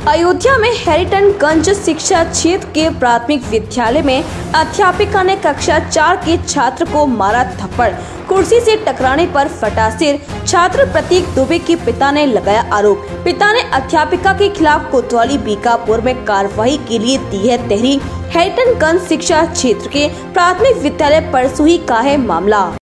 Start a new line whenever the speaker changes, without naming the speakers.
अयोध्या में हैरिटनगंज शिक्षा क्षेत्र के प्राथमिक विद्यालय में अध्यापिका ने कक्षा 4 के छात्र को मारा थप्पड़। कुर्सी से टकराने पर फटा सिर। छात्र प्रतीक दुबे के पिता ने लगाया आरोप। पिता ने अध्यापिका के खिलाफ कोतवाली बीकापुर में कार्रवाई के लिए दी है तहरीर। हैरिटनगंज शिक्षा क्षेत्र के प्राथमिक विद्यालय परसुही का है मामला।